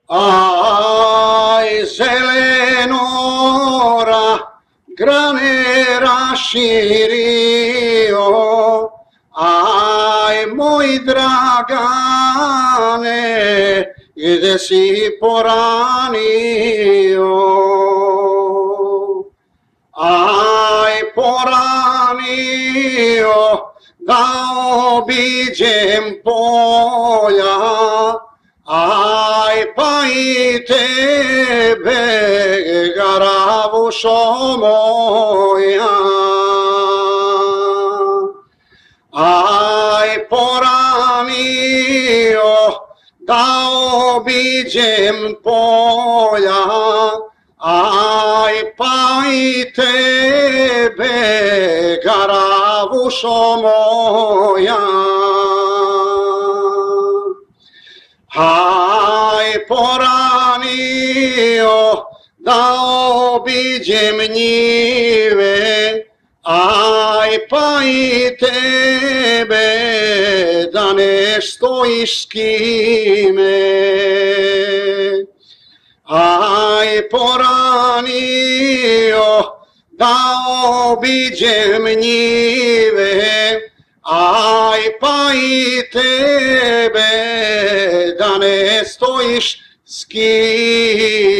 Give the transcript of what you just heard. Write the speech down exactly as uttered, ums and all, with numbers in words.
Aj, zelenora, grane raširio, aj, moj Dragane, gde si poranio? Aj, poranio, da obiđem polja, aj, pa i tebe, garavušo moja. Aj, poranio, da obiđem polja, aj, pa i tebe, garavušo moja. Aj, poranio, da obiđem njive, aj, pa i tebe, da ne stojiš s kime. Aj, poranio, da obiđem njive, aj, pa i tebe, da ne stojiš s kim.